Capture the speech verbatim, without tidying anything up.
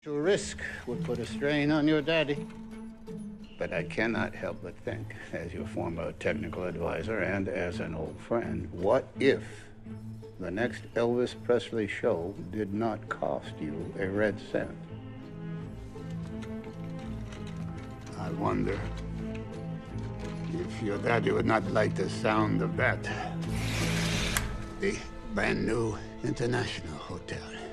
To risk would put a strain on your daddy. But I cannot help but think, as your former technical advisor and as an old friend, what if the next Elvis Presley show did not cost you a red cent? I wonder if your daddy would not like the sound of that. The brand new International Hotel.